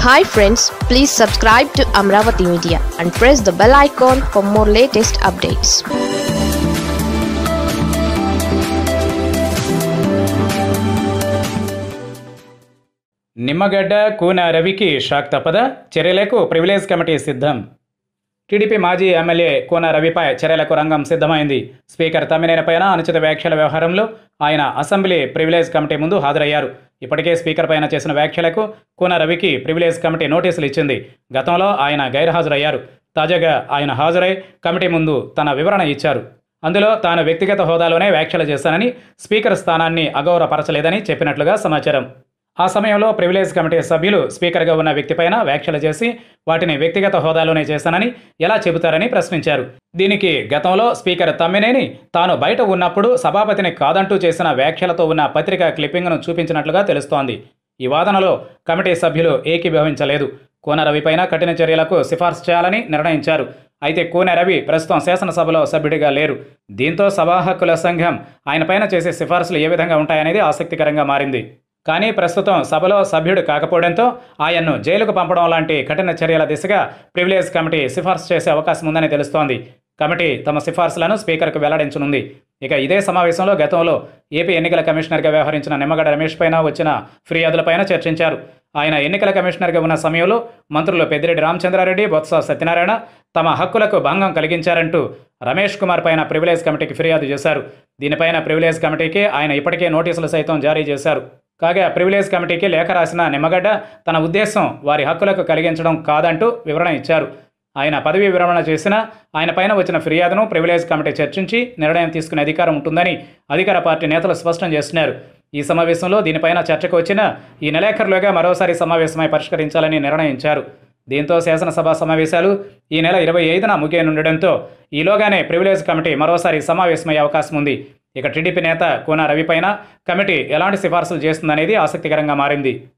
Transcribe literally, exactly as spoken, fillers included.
Hi friends, please subscribe to Amaravathi Media and press the bell icon for more latest updates. Nimmagadda Kuna Raviki shock తప్పదా? చర్యలకు privilege committee సిద్ధం. TDP మాజీ MLA Kuna రవిపై చర్యలకు రంగం సిద్ధమైంది. స్పీకర్ తమ్మినేనిపైన అనుచిత వ్యాఖ్యల వ్యవహారంలో ఆయన అసెంబ్లీ ప్రివిలేజ్ కమిటీ ముందు హాజరయ్యారు. ఇప్పటికే స్పీకర్ పైన చేసిన వ్యాఖ్యలకు కూన రవికి ప్రివిలేజ్ కమిటీ నోటీసులు ఇచ్చింది. గతంలో ఆయన గైర్హాజరయ్యారు. తాజాగా ఆయన హాజరై కమిటీ ముందు తన వివరణ ఇచ్చారు. అందులో తాను వ్యక్తిగత హోదాలోనే వ్యాఖ్యలు చేశానని, స్పీకర్ స్థానాన్ని అగౌరవపరచలేదని చెప్పినట్లుగా సమాచారం. ఆ సమయంలో ప్రివిలేజ్ కమిటీ సభ్యులు స్పీకర్గా ఉన్న వ్యక్తిపైన వ్యాఖ్యలు చేసి వాటిని వ్యక్తిగత హోదాలోనే చేశానని ఎలా చెబుతారని ప్రశ్నించారు. దీనికి గతంలో స్పీకర్ తమ్మినేని తాను బయట ఉన్నప్పుడు సభాపతిని కాదంటూ చేసిన వ్యాఖ్యలతో ఉన్న పత్రికా క్లిప్పింగ్ను చూపించినట్లుగా తెలుస్తోంది. ఈ వాదనలో కమిటీ సభ్యులు ఏకీభవించలేదు. కూన రవిపైన కఠిన చర్యలకు సిఫార్సు చేయాలని నిర్ణయించారు. అయితే కూన రవి ప్రస్తుతం శాసనసభలో సభ్యుడిగా లేరు. దీంతో సభా హక్కుల సంఘం ఆయనపైన చేసే సిఫార్సులు ఏ విధంగా ఉంటాయనేది ఆసక్తికరంగా మారింది. కానీ ప్రస్తుతం సభలో సభ్యుడు కాకపోవడంతో ఆయన్ను జైలుకు పంపడం లాంటి కఠిన చర్యల దిశగా ప్రివిలేజ్ కమిటీ సిఫార్సు చేసే అవకాశం ఉందని తెలుస్తోంది. కమిటీ తమ సిఫార్సులను స్పీకర్కు వెల్లడించనుంది. ఇక ఇదే సమావేశంలో గతంలో ఏపీ ఎన్నికల కమిషనర్గా వ్యవహరించిన నిమ్మగడ్డ రమేష్ పైన వచ్చిన ఫిర్యాదులపైన చర్చించారు. ఆయన ఎన్నికల కమిషనర్గా ఉన్న సమయంలో మంత్రులు పెద్దిరెడ్డి రామచంద్రారెడ్డి, బొత్స సత్యనారాయణ తమ హక్కులకు భంగం కలిగించారంటూ రమేష్ కుమార్ పైన ప్రివిలేజ్ కమిటీకి ఫిర్యాదు చేశారు. దీనిపైన ప్రివిలేజ్ కమిటీకి ఆయన ఇప్పటికే నోటీసులు సైతం జారీ చేశారు. కాగా ప్రివిలేజ్ కమిటీకి లేఖ రాసిన నిమ్మగడ్డ తన ఉద్దేశం వారి హక్కులకు కలిగించడం కాదంటూ వివరణ ఇచ్చారు. ఆయన పదవీ విరమణ చేసినా ఆయన పైన వచ్చిన ఫిర్యాదును ప్రివిలేజ్ కమిటీ చర్చించి నిర్ణయం తీసుకునే అధికారం ఉంటుందని అధికార పార్టీ నేతలు స్పష్టం చేస్తున్నారు. ఈ సమావేశంలో దీనిపైన చర్చకు వచ్చిన ఈ నెలాఖరులోగా మరోసారి సమావేశమై పరిష్కరించాలని నిర్ణయించారు. దీంతో శాసనసభ సమావేశాలు ఈ నెల ఇరవై ఐదున ముగియనుండడంతో ఈలోగానే ప్రివిలేజ్ కమిటీ మరోసారి సమావేశమయ్యే అవకాశం ఉంది. ఇక టీడీపీ నేత కూన రవిపైన కమిటీ ఎలాంటి సిఫార్సులు చేస్తుందనేది ఆసక్తికరంగా మారింది.